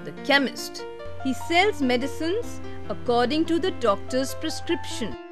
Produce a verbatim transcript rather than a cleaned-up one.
the chemist. He sells medicines according to the doctor's prescription.